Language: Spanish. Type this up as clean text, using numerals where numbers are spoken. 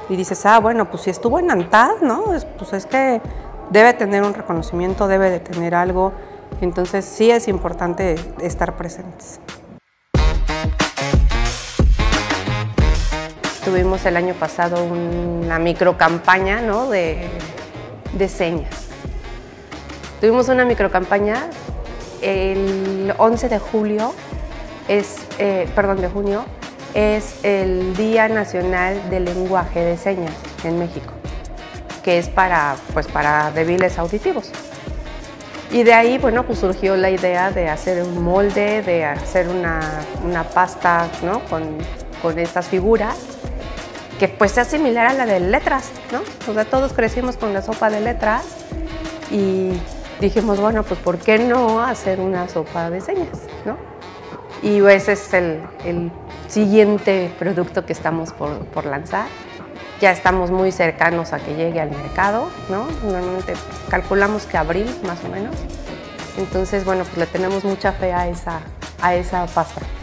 y dices, ah, bueno, pues si estuvo en ANTAD, ¿no? Pues es que debe tener un reconocimiento, debe de tener algo. Entonces sí es importante estar presentes. Tuvimos el año pasado una microcampaña, ¿no? de señas. Tuvimos una microcampaña el 11 de junio es el Día Nacional del Lenguaje de Señas en México, que es para débiles auditivos. Y de ahí, bueno, pues surgió la idea de hacer un molde, de hacer una pasta, ¿no? con estas figuras, que pues sea similar a la de letras, ¿no? O sea, todos crecimos con la sopa de letras y dijimos, bueno, pues ¿por qué no hacer una sopa de señas, ¿no? Y ese es el siguiente producto que estamos por lanzar. Ya estamos muy cercanos a que llegue al mercado, ¿no? Normalmente calculamos que abril, más o menos. Entonces, bueno, pues le tenemos mucha fe a esa pasta.